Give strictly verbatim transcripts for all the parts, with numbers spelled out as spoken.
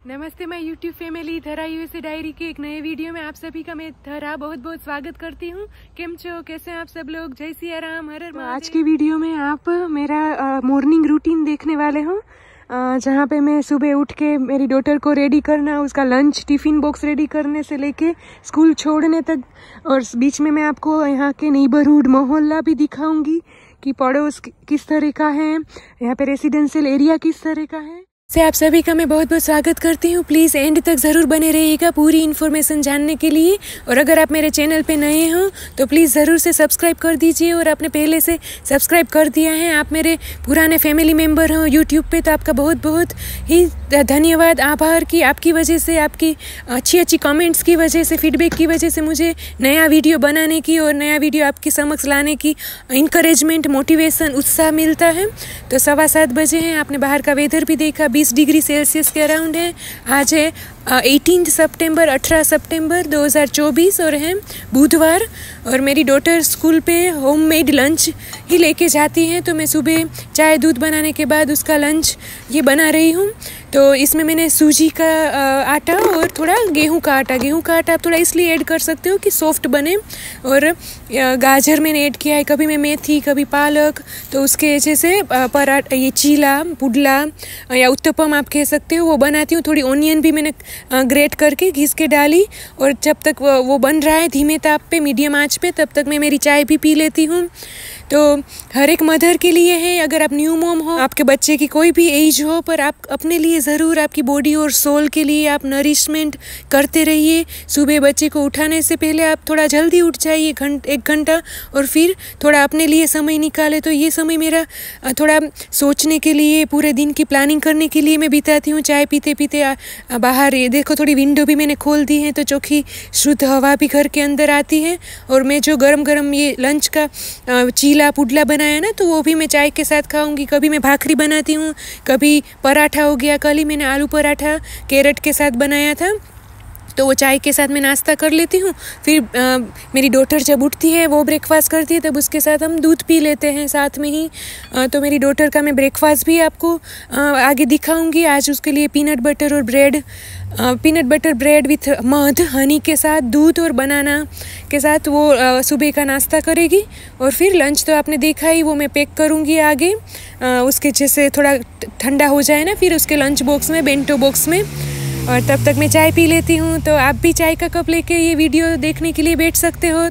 नमस्ते, मैं YouTube family Dhara USA diary के एक नए वीडियो में आप सभी का मैं धरा बहुत बहुत स्वागत करती हूँ। केम छो, कैसे हैं आप सब लोग? जय सिया राम, हर हर महादेव। आज की वीडियो में आप मेरा मॉर्निंग रूटीन देखने वाले हो, जहाँ पे मैं सुबह उठ के मेरी डॉटर को रेडी करना, उसका लंच टिफिन बॉक्स रेडी करने से लेके स्कूल छोड़ने तक, और बीच में मैं आपको यहाँ के नेबरहुड मोहल्ला भी दिखाऊंगी कि पड़ोस किस तरह का है, यहाँ पे रेसिडेंशियल एरिया किस तरह का है। से आप सभी का मैं बहुत बहुत स्वागत करती हूँ। प्लीज़ एंड तक ज़रूर बने रहिएगा पूरी इन्फॉर्मेशन जानने के लिए। और अगर आप मेरे चैनल पे नए हो तो प्लीज़ ज़रूर से सब्सक्राइब कर दीजिए, और आपने पहले से सब्सक्राइब कर दिया है, आप मेरे पुराने फैमिली मेम्बर हो यूट्यूब पे, तो आपका बहुत बहुत ही धन्यवाद, आभार कि आपकी वजह से, आपकी अच्छी अच्छी कमेंट्स की वजह से, फीडबैक की वजह से मुझे नया वीडियो बनाने की और नया वीडियो आपके समक्ष लाने की इंकरेजमेंट, मोटिवेशन, उत्साह मिलता है। तो सवा सात बजे हैं, आपने बाहर का वेदर भी देखा, बीस डिग्री सेल्सियस के अराउंड है। आज है अठारह सितंबर अठारह सितंबर दो हज़ार चौबीस और है बुधवार, और मेरी डॉटर स्कूल पे होममेड लंच ही लेके जाती है। तो मैं सुबह चाय दूध बनाने के बाद उसका लंच ये बना रही हूँ। तो इसमें मैंने सूजी का आटा और थोड़ा गेहूं का आटा गेहूं का आटा आप थोड़ा इसलिए ऐड कर सकते हो कि सॉफ्ट बने, और गाजर मैंने ऐड किया है, कभी मैं मेथी कभी पालक, तो उसके वजह से पराठा, ये चीला, पुडला या उत्तपम आप कह सकते हो, वो बनाती हूँ। थोड़ी ऑनियन भी मैंने ग्रेट करके घिस के डाली, और जब तक वो बन रहा है धीमे ताप पे, मीडियम आंच पे, तब तक मैं मेरी चाय भी पी लेती हूँ। तो हर एक मदर के लिए है, अगर आप न्यू मॉम हो, आपके बच्चे की कोई भी एज हो, पर आप अपने लिए ज़रूर, आपकी बॉडी और सोल के लिए आप नरिशमेंट करते रहिए। सुबह बच्चे को उठाने से पहले आप थोड़ा जल्दी उठ जाइए, घंट एक घंटा, और फिर थोड़ा अपने लिए समय निकाले। तो ये समय मेरा थोड़ा सोचने के लिए, पूरे दिन की प्लानिंग करने के लिए मैं बिताती हूँ। चाय पीते पीते बाहर ये देखो, थोड़ी विंडो भी मैंने खोल दी है, तो चोखी शुद्ध हवा भी घर के अंदर आती है। और मैं जो गरम गरम ये लंच का चीला पुडला बनाया ना, तो वो भी मैं चाय के साथ खाऊंगी। कभी मैं भाखरी बनाती हूँ, कभी पराठा हो गया, कल ही मैंने आलू पराठा कैरेट के साथ बनाया था, तो वो चाय के साथ मैं नाश्ता कर लेती हूँ। फिर आ, मेरी डॉटर जब उठती है, वो ब्रेकफास्ट करती है, तब उसके साथ हम दूध पी लेते हैं साथ में ही। आ, तो मेरी डॉटर का मैं ब्रेकफास्ट भी आपको आ, आगे दिखाऊंगी। आज उसके लिए पीनट बटर और bread, peanut butter bread with मध, हनी के साथ, दूध और बनाना के साथ वो आ, सुबह का नाश्ता करेगी। और फिर लंच तो आपने देखा ही, वो मैं पैक करूँगी आगे, आ, उसके जैसे थोड़ा ठंडा हो जाए ना, फिर उसके लंच बॉक्स में, बेंटो बॉक्स में, और तब तक मैं चाय पी लेती हूँ। तो आप भी चाय का कप लेके ये वीडियो देखने के लिए बैठ सकते हो।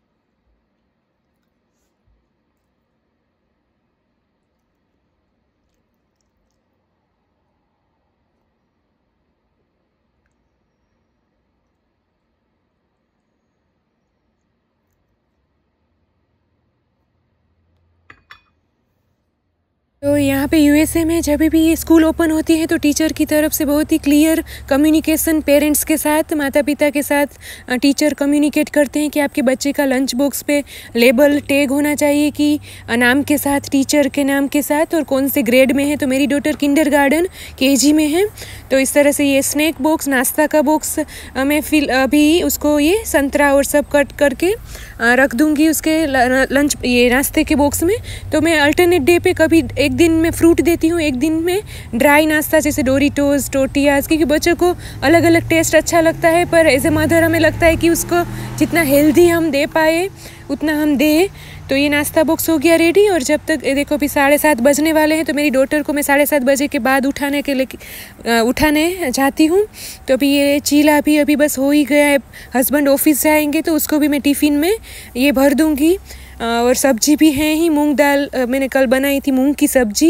तो यहाँ पे यूएसए में जब भी ये स्कूल ओपन होती है, तो टीचर की तरफ से बहुत ही क्लियर कम्युनिकेशन पेरेंट्स के साथ, माता पिता के साथ टीचर कम्युनिकेट करते हैं कि आपके बच्चे का लंच बॉक्स पे लेबल टैग होना चाहिए कि नाम के साथ, टीचर के नाम के साथ, और कौन से ग्रेड में है। तो मेरी डॉटर किंडरगार्टन केजी में है, तो इस तरह से ये स्नैक बॉक्स, नाश्ता का बॉक्स मैं फिल अभी उसको ये संतरा और सब कट करके रख दूँगी उसके लंच, ये नाश्ते के बॉक्स में। तो मैं अल्टरनेट डे पे कभी एक दिन में फ्रूट देती हूँ, एक दिन में ड्राई नाश्ता जैसे डोरिटोज, टोटियाज, क्योंकि बच्चों को अलग अलग टेस्ट अच्छा लगता है, पर एज ए मदर हमें लगता है कि उसको जितना हेल्दी हम दे पाए उतना हम दे। तो ये नाश्ता बॉक्स हो गया रेडी। और जब तक देखो अभी साढ़े सात बजने वाले हैं, तो मेरी डॉटर को मैं साढ़े सात बजे के बाद उठाने के लिए उठाने जाती हूँ। तो अभी ये चीला भी अभी बस हो ही गया है, हस्बैंड ऑफिस जाएंगे तो उसको भी मैं टिफ़िन में ये भर दूँगी। और सब्जी भी है ही, मूंग दाल मैंने कल बनाई थी, मूंग की सब्जी,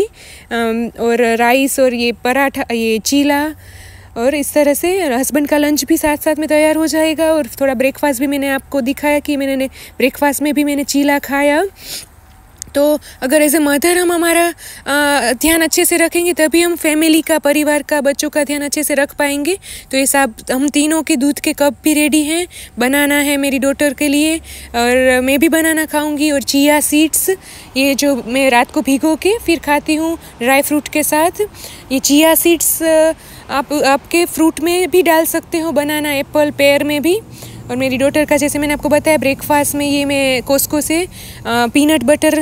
और राइस और ये पराठा, ये चीला, और इस तरह से हस्बैंड का लंच भी साथ साथ में तैयार हो जाएगा। और थोड़ा ब्रेकफास्ट भी मैंने आपको दिखाया कि मैंने ब्रेकफास्ट में भी मैंने चीला खाया। तो अगर एज ए मदर हम हमारा ध्यान अच्छे से रखेंगे, तभी हम फैमिली का, परिवार का, बच्चों का ध्यान अच्छे से रख पाएंगे। तो ये सब हम तीनों के दूध के कप भी रेडी हैं, बनाना है मेरी डॉटर के लिए, और मैं भी बनाना खाऊंगी। और चिया सीड्स, ये जो मैं रात को भिगो के फिर खाती हूँ ड्राई फ्रूट के साथ। ये चिया सीड्स आप आपके फ्रूट में भी डाल सकते हो, बनाना, एप्पल, पेयर में भी। और मेरी डॉटर का, जैसे मैंने आपको बताया, ब्रेकफास्ट में ये मैं कोस्को से पीनट बटर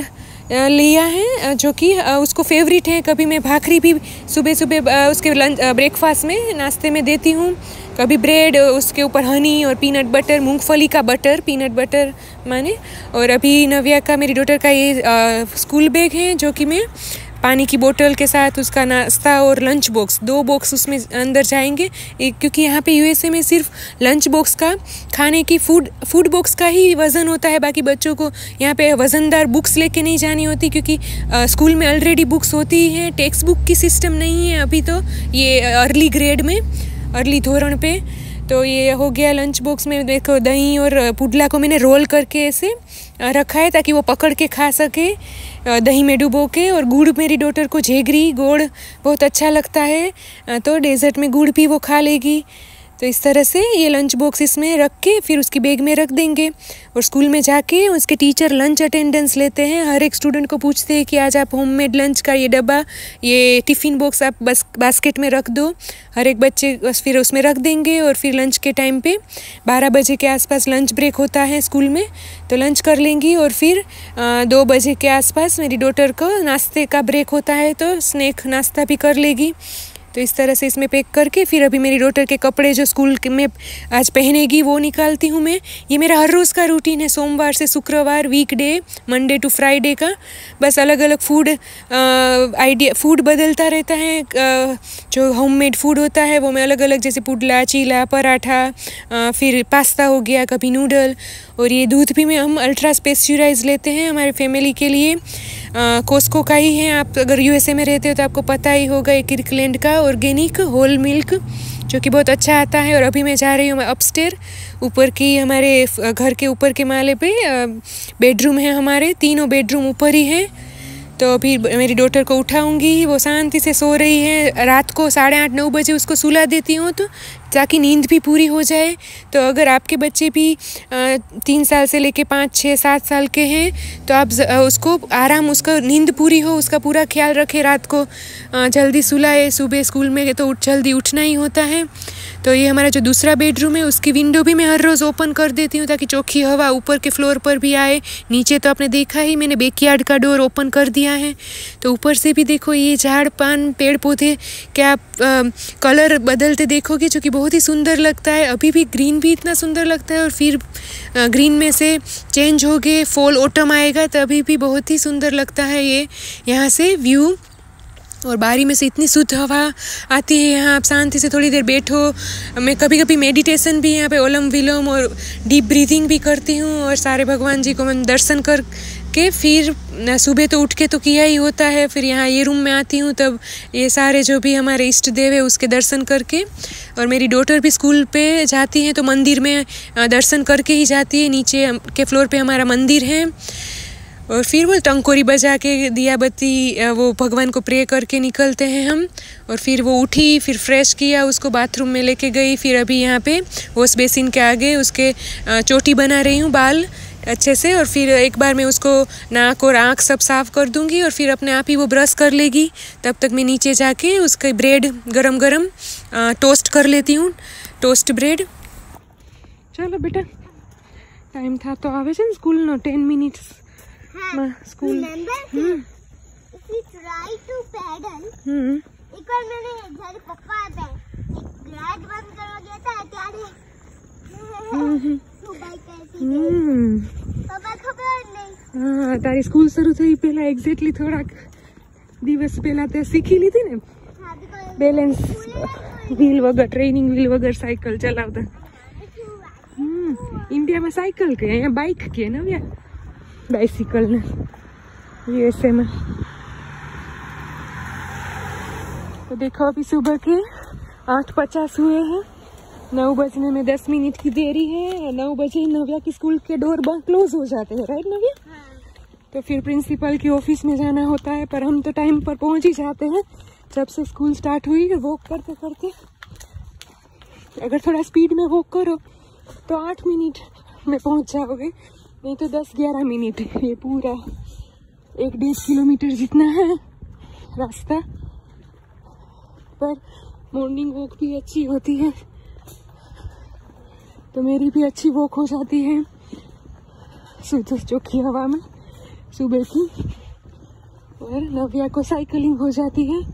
लिया है जो कि उसको फेवरेट है। कभी मैं भाखरी भी सुबह सुबह उसके लंच ब्रेकफास्ट में नाश्ते में देती हूँ, कभी ब्रेड, उसके ऊपर हनी और पीनट बटर, मूंगफली का बटर, पीनट बटर माने। और अभी नव्या का, मेरी डॉटर का ये आ, स्कूल बैग है जो कि मैं पानी की बोतल के साथ उसका नाश्ता और लंच बॉक्स, दो बॉक्स उसमें अंदर जाएंगे। एक क्योंकि यहाँ पे यूएसए में सिर्फ लंच बॉक्स का, खाने की फूड फूड बॉक्स का ही वज़न होता है। बाकी बच्चों को यहाँ पे वज़नदार बुक्स लेके नहीं जानी होती, क्योंकि आ, स्कूल में ऑलरेडी बुक्स होती हैं। टेक्स्ट बुक की सिस्टम नहीं है अभी, तो ये अर्ली ग्रेड में, अर्ली धोरण पे। तो ये हो गया लंच बॉक्स में। देखो दही और पुडला को मैंने रोल करके ऐसे रखा है ताकि वो पकड़ के खा सके, दही में डुबो के। और गुड़, मेरी डॉटर को जेगरी गुड़ बहुत अच्छा लगता है, तो डेजर्ट में गुड़ भी वो खा लेगी। तो इस तरह से ये लंच बॉक्स इसमें रख के फिर उसकी बैग में रख देंगे। और स्कूल में जाके उसके टीचर लंच अटेंडेंस लेते हैं। हर एक स्टूडेंट को पूछते हैं कि आज आप होममेड लंच का ये डब्बा, ये टिफ़िन बॉक्स आप बस बास्केट में रख दो। हर एक बच्चे बस फिर उसमें रख देंगे। और फिर लंच के टाइम पे बारह बजे के आसपास लंच ब्रेक होता है स्कूल में, तो लंच कर लेंगी। और फिर दो बजे के आसपास मेरी डॉटर को नाश्ते का ब्रेक होता है, तो स्नैक नाश्ता भी कर लेगी। तो इस तरह से इसमें पैक करके फिर अभी मेरी डॉटर के कपड़े जो स्कूल में आज पहनेगी वो निकालती हूँ मैं। ये मेरा हर रोज़ का रूटीन है, सोमवार से शुक्रवार, वीकडे, मंडे टू फ्राइडे का। बस अलग अलग फूड आइडिया फूड बदलता रहता है। आ, जो होममेड फूड होता है वो मैं अलग अलग, जैसे पुडला, चीला, पराठा, आ, फिर पास्ता हो गया, कभी नूडल। और ये दूध भी में हम अल्ट्रा पेस्चराइज लेते हैं हमारे फैमिली के लिए। कोस्को का ही है, आप अगर यूएसए में रहते हो तो आपको पता ही होगा, एक किर्कलैंड का ऑर्गेनिक होल मिल्क जो कि बहुत अच्छा आता है। और अभी मैं जा रही हूँ मैं अपस्टेयर, ऊपर की हमारे घर के ऊपर के माले पे बेडरूम है हमारे, तीनों बेडरूम ऊपर ही है। तो अभी मेरी डॉटर को उठाऊंगी, वो शांति से सो रही है। रात को साढ़े आठ नौ बजे उसको सुला देती हूँ तो ताकि नींद भी पूरी हो जाए। तो अगर आपके बच्चे भी तीन साल से लेके पाँच छः सात साल के हैं तो आप उसको आराम, उसका नींद पूरी हो, उसका पूरा ख्याल रखें। रात को जल्दी सुलाए, सुबह स्कूल में तो जल्दी उठना ही होता है। तो ये हमारा जो दूसरा बेडरूम है उसकी विंडो भी मैं हर रोज़ ओपन कर देती हूँ ताकि चौखी हवा ऊपर के फ्लोर पर भी आए। नीचे तो आपने देखा ही, मैंने बैकयार्ड का डोर ओपन कर दिया है। तो ऊपर से भी देखो ये झाड़ पान पेड़ पौधे क्या आप आ, कलर बदलते देखोगे जो कि बहुत ही सुंदर लगता है। अभी भी ग्रीन भी इतना सुंदर लगता है और फिर आ, ग्रीन में से चेंज हो गए, फॉल ऑटम आएगा तो अभी भी बहुत ही सुंदर लगता है ये यहाँ से व्यू। और बारी में से इतनी शुद्ध हवा आती है यहाँ, आप शांति से थोड़ी देर बैठो। मैं कभी कभी मेडिटेशन भी यहाँ पे ओलम विलोम और डीप ब्रीथिंग भी करती हूँ। और सारे भगवान जी को मैं दर्शन कर के फिर सुबह तो उठ के तो किया ही होता है, फिर यहाँ ये रूम में आती हूँ तब ये सारे जो भी हमारे इष्ट देव है उसके दर्शन करके। और मेरी डॉटर भी स्कूल पे जाती है तो मंदिर में दर्शन करके ही जाती है। नीचे के फ्लोर पे हमारा मंदिर है। और फिर वो टंकोरी बजा के दिया बत्ती वो भगवान को प्रे करके निकलते हैं हम। और फिर वो उठी, फिर फ्रेश किया, उसको बाथरूम में लेके गई। फिर अभी यहाँ पे वॉश बेसिन के आगे उसके चोटी बना रही हूँ बाल अच्छे से। और फिर एक बार मैं उसको नाक और आँख सब साफ़ कर दूँगी और फिर अपने आप ही वो ब्रश कर लेगी। तब तक मैं नीचे जाके उसके ब्रेड गरम गरम टोस्ट कर लेती हूँ, टोस्ट ब्रेड। चलो बेटा, टाइम था तो आवे છે સ્કૂલ નો ten minutes school. Hmm try to paddle हम्म एक बार मैंने જ્યારે પપ્પા હતા ગ્લાસ બંધ કરવા ગયા હતા ત્યારે હું બાઈક કરતી हम्म પપ્પા ખબર નહીં। હા, તારી સ્કૂલ શરૂ થઈ પહેલા એક્ઝેક્ટલી થોડાક દિવસ પહેલા તે શીખી લીધી ને બેલેન્સ વ્હીલ વગર, ટ્રેનિંગ વ્હીલ વગર સાયકલ ચલાવતા। હમ ઇન્ડિયામાં સાયકલ કે અહીંયા બાઇક કે નવ્યા बाइसिकल ने यूएसए में। तो देखो अभी सुबह के आठ पचास हुए हैं, नौ बजने में दस मिनट की देरी है। नौ बजे नव्या की स्कूल के डोर क्लोज हो जाते हैं, राइट नव्या? तो फिर प्रिंसिपल की ऑफिस में जाना होता है, पर हम तो टाइम पर पहुंच ही जाते हैं। जब से स्कूल स्टार्ट हुई वॉक करते करते, अगर थोड़ा स्पीड में वॉक करो तो आठ मिनट में पहुंच जाओगे, नहीं तो दस ग्यारह मिनट। ये पूरा एक डेढ़ किलोमीटर जितना है रास्ता। पर मॉर्निंग वॉक भी अच्छी होती है, तो मेरी भी अच्छी वॉक हो जाती है शुद्ध चौखी हवा में सुबह की। और नव्या को साइकिलिंग हो जाती है।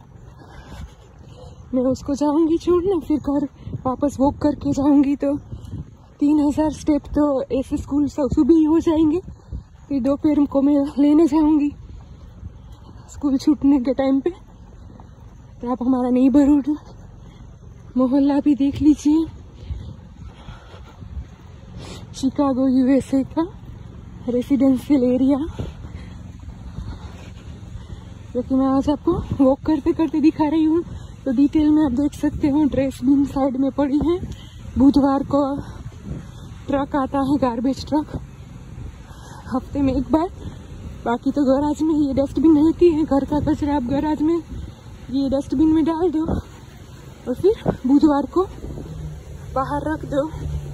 मैं उसको जाऊंगी छोड़ने, फिर घर वापस वॉक करके जाऊंगी तो तीन हजार स्टेप तो ऐसे स्कूल सुबह ही हो जाएंगे। फिर दोपहर को मैं लेने जाऊंगी स्कूल छूटने के टाइम पे। तो आप हमारा नेबरहुड मोहल्ला भी देख लीजिए, शिकागो यूएसए का रेसिडेंशियल एरिया, जो कि मैं आज आपको वॉक करते करते दिखा रही हूँ। तो डिटेल में आप देख सकते हो, डस्टबिन साइड में पड़ी है। बुधवार को ट्रक आता है, गार्बेज ट्रक, हफ्ते में एक बार। बाकी तो गैराज में ये डस्टबिन रहती है, घर का कचरा आप गैराज में ये डस्टबिन में डाल दो और फिर बुधवार को बाहर रख दो।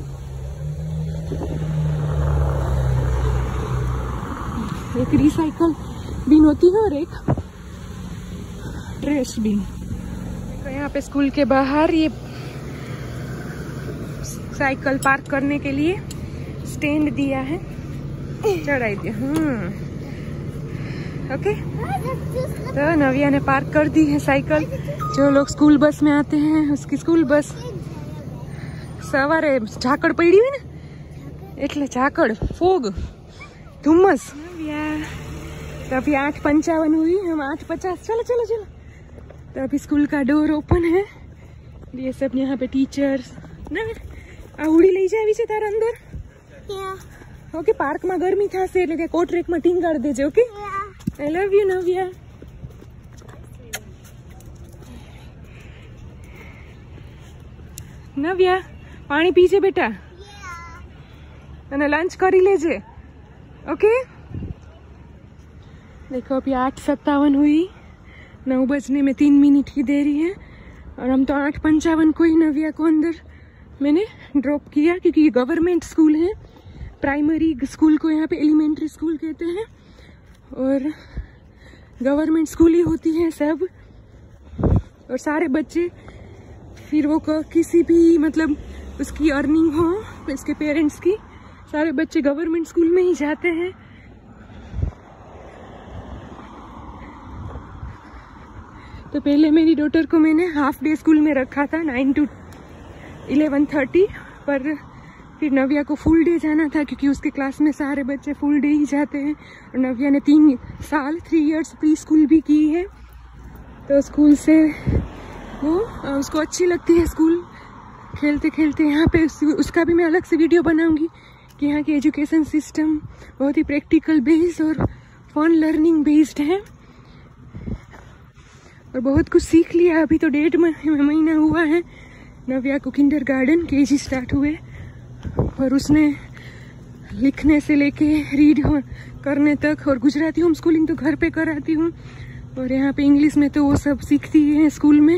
एक रिसाइकल बिन होती है और एक ट्रैश बिन। तो यहाँ पे स्कूल के बाहर ये साइकिल पार्क करने के लिए स्टैंड दिया है, चढ़ाई दिया। हम्म ओके, तो नव्या ने पार्क कर दी है साइकिल। जो लोग स्कूल बस में आते हैं उसकी स्कूल बस सवारे झाकड़ पड़ी हुई ना, એટલે झाकड़ फोग धुम्मस। तो अभी आठ पंचावन हुई, हम आठ पचास, चलो चलो चलो। तो अभी स्कूल का डोर ओपन है, ये सब यहाँ पे टीचर्स ना આવડી લઈ જાવી છે તારા અંદર। ઓકે, પાર્કમાં ગરમી થશે એટલે કે કોટરેકમાં ટીંગાડ દેજે। Okay, I love you Navya. Navya પાણી પીજે બેટા અને લંચ કરી લેજે। ओके, देखो अभी आठ सत्तावन हुई, नौ बजने में तीन मिनट की देरी है और हम तो आठ पंचावन को ही नव्या को अंदर मैंने ड्रॉप किया, क्योंकि ये गवर्नमेंट स्कूल है। प्राइमरी स्कूल को यहाँ पे एलिमेंट्री स्कूल कहते हैं और गवर्नमेंट स्कूल ही होती है सब। और सारे बच्चे फिर वो किसी भी मतलब उसकी अर्निंग हो, इसके पेरेंट्स की, सारे बच्चे गवर्नमेंट स्कूल में ही जाते हैं। तो पहले मेरी डॉटर को मैंने हाफ डे स्कूल में रखा था, नाइन टू इलेवन थर्टी, पर फिर नव्या को फुल डे जाना था क्योंकि उसके क्लास में सारे बच्चे फुल डे ही जाते हैं। और नव्या ने तीन साल थ्री इयर्स प्री स्कूल भी की है, तो स्कूल से वो उसको अच्छी लगती है स्कूल खेलते खेलते। यहाँ पे उस, उसका भी मैं अलग से वीडियो बनाऊंगी कि यहाँ की एजुकेशन सिस्टम बहुत ही प्रैक्टिकल बेस्ड और फन लर्निंग बेस्ड है और बहुत कुछ सीख लिया। अभी तो डेढ़ महीना हुआ है नव्या को किंडर गार्डन केजी स्टार्ट हुए और उसने लिखने से लेके रीड करने तक, और गुजराती होम स्कूलिंग तो घर पे कराती हूँ और यहाँ पे इंग्लिश में तो वो सब सीखती है स्कूल में।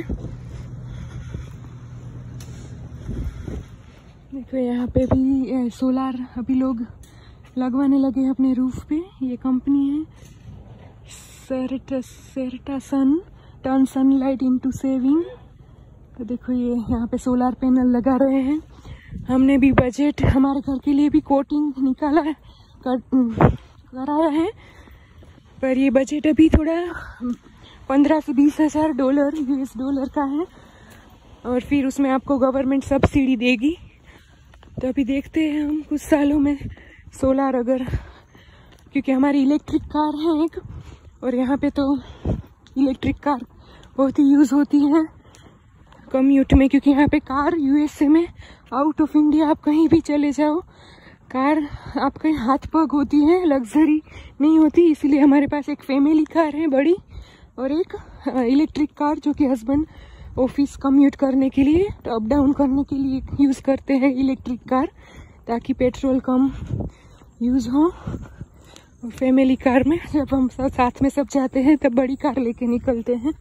देखो यहाँ पे भी सोलार अभी लोग लगवाने लगे अपने रूफ पे। ये कंपनी है सेरेटा सेरेटा sun, turn sunlight into saving. तो देखो ये यहाँ पे सोलार पैनल लगा रहे हैं। हमने भी बजट हमारे घर के लिए भी कोटिंग निकाला कर, कराया है, पर ये बजट अभी थोड़ा पंद्रह से बीस हजार डॉलर यूएस डॉलर का है और फिर उसमें आपको गवर्नमेंट सब्सिडी देगी। तो अभी देखते हैं हम कुछ सालों में सोलार अगर, क्योंकि हमारी इलेक्ट्रिक कार है एक और यहाँ पे तो इलेक्ट्रिक कार बहुत ही यूज़ होती है कम्यूट में, क्योंकि यहाँ पे कार यूएसए में आउट ऑफ इंडिया आप कहीं भी चले जाओ कार आपके हाथ पग होती है, लग्जरी नहीं होती। इसलिए हमारे पास एक फैमिली कार है बड़ी और एक इलेक्ट्रिक कार जो कि हस्बैंड ऑफिस कम्यूट करने के लिए, तो अप डाउन करने के लिए यूज़ करते हैं इलेक्ट्रिक कार, ताकि पेट्रोल कम यूज़ हो। और फैमिली कार में जब हम सब साथ में सब जाते हैं तब बड़ी कार लेके निकलते हैं।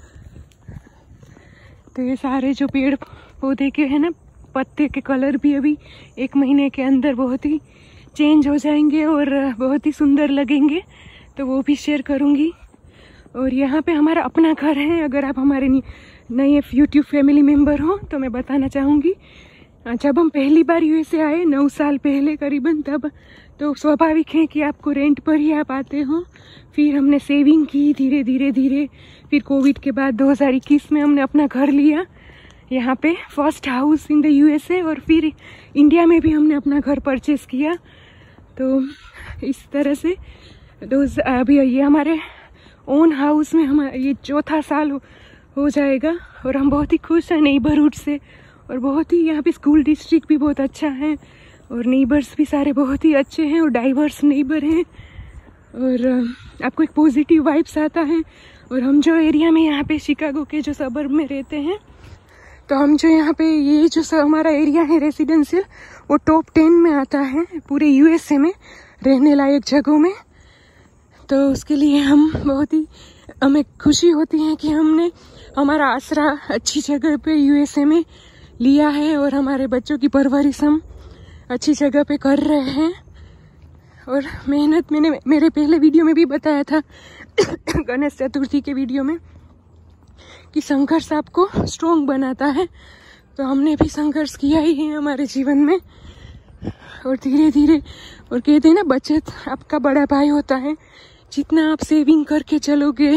तो ये सारे जो पेड़ पौधे के हैं ना, पत्ते के कलर भी अभी एक महीने के अंदर बहुत ही चेंज हो जाएंगे और बहुत ही सुंदर लगेंगे, तो वो भी शेयर करूँगी। और यहाँ पे हमारा अपना घर है। अगर आप हमारे नए यूट्यूब फैमिली मेम्बर हो तो मैं बताना चाहूँगी, जब हम पहली बार यूएसए आए नौ साल पहले करीबन, तब तो स्वाभाविक है कि आपको रेंट पर ही आप आते हो। फिर हमने सेविंग की धीरे धीरे धीरे। फिर कोविड के बाद दो हज़ार इक्कीस में हमने अपना घर लिया यहाँ पे, first house in the USA. और फिर इंडिया में भी हमने अपना घर परचेस किया। तो इस तरह से दो अभी ये हमारे ओन हाउस में हम ये चौथा साल हो, हो जाएगा। और हम बहुत ही खुश हैं नेबरहुड से। और बहुत ही यहाँ पे स्कूल डिस्ट्रिक्ट भी बहुत अच्छा है और नेबर्स भी सारे बहुत ही अच्छे हैं और डाइवर्स नेबर हैं। और आपको एक पॉजिटिव वाइब्स आता है। और हम जो एरिया में यहाँ पे शिकागो के जो सबर्ब में रहते हैं, तो हम जो यहाँ पे ये जो हमारा एरिया है रेसिडेंशियल, वो टॉप टेन में आता है पूरे यूएसए में रहने लायक जगहों में। तो उसके लिए हम बहुत ही हमें खुशी होती है कि हमने हमारा आसरा अच्छी जगह पे यूएसए में लिया है और हमारे बच्चों की परवरिश हम अच्छी जगह पे कर रहे हैं। और मेहनत मैंने मेरे पहले वीडियो में भी बताया था गणेश चतुर्थी के वीडियो में कि संघर्ष आपको स्ट्रोंग बनाता है। तो हमने भी संघर्ष किया ही है हमारे जीवन में। और धीरे धीरे, और कहते हैं ना बचत आपका बड़ा भाई होता है। जितना आप सेविंग करके चलोगे,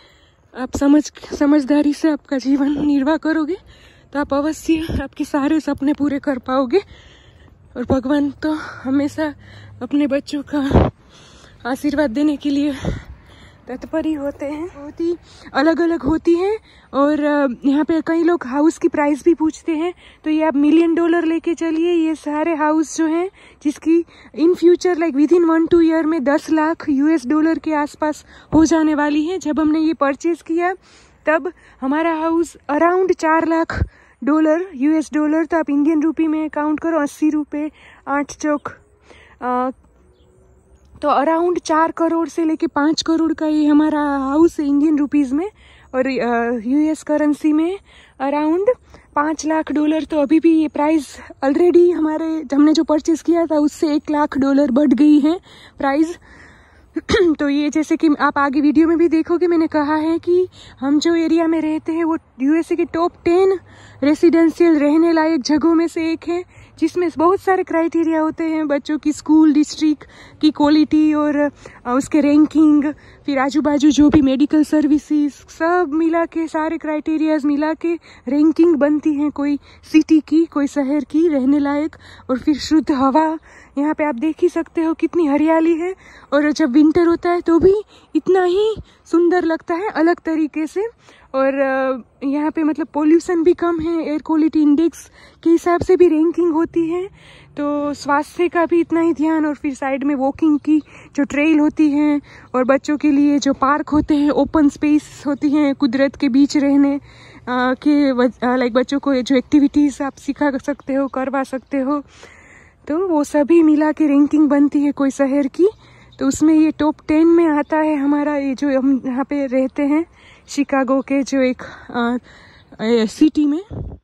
आप समझ समझदारी से आपका जीवन निर्वाह करोगे, तो आप अवश्य आपके सारे सपने पूरे कर पाओगे। और भगवान तो हमेशा अपने बच्चों का आशीर्वाद देने के लिए तत्पर ही होते हैं। बहुत ही अलग अलग होती है। और यहाँ पे कई लोग हाउस की प्राइस भी पूछते हैं, तो ये आप मिलियन डॉलर लेके चलिए। ये सारे हाउस जो हैं जिसकी in future like with in one two year में दस लाख यूएस डॉलर के आसपास हो जाने वाली है। जब हमने ये परचेज किया तब हमारा हाउस अराउंड चार लाख डॉलर यूएस डॉलर, तो आप इंडियन रुपी में काउंट करो, अस्सी रुपये आठ चौक, तो अराउंड चार करोड़ से लेके पाँच करोड़ का ये हमारा हाउस है इंडियन रुपीस में। और यूएस करेंसी में अराउंड पाँच लाख डॉलर। तो अभी भी ये प्राइस ऑलरेडी हमारे हमने जो परचेज किया था उससे एक लाख डॉलर बढ़ गई है प्राइस। तो ये जैसे कि आप आगे वीडियो में भी देखोगे, मैंने कहा है कि हम जो एरिया में रहते हैं वो यूएसए के टॉप टेन रेसिडेंशियल रहने लायक जगहों में से एक है, जिसमें बहुत सारे क्राइटेरिया होते हैं बच्चों की स्कूल डिस्ट्रिक्ट की क्वालिटी और उसके रैंकिंग, फिर आजू बाजू जो भी मेडिकल सर्विसेज, सब मिला के सारे क्राइटेरियाज मिला के रैंकिंग बनती है कोई सिटी की, कोई शहर की रहने लायक। और फिर शुद्ध हवा, यहाँ पे आप देख ही सकते हो कितनी हरियाली है। और जब विंटर होता है तो भी इतना ही सुंदर लगता है अलग तरीके से। और यहाँ पे मतलब पोल्यूशन भी कम है, एयर क्वालिटी इंडेक्स के हिसाब से भी रैंकिंग होती है। तो स्वास्थ्य का भी इतना ही ध्यान। और फिर साइड में वॉकिंग की जो ट्रेल होती हैं और बच्चों के लिए जो पार्क होते हैं, ओपन स्पेस होती हैं, कुदरत के बीच रहने आ, के लाइक बच्चों को जो एक्टिविटीज़ आप सिखा सकते हो, करवा सकते हो, तो वो सभी मिला के रैंकिंग बनती है कोई शहर की। तो उसमें ये टॉप टेन में आता है हमारा ये जो हम यहाँ पे रहते हैं शिकागो के जो एक आ, सिटी में।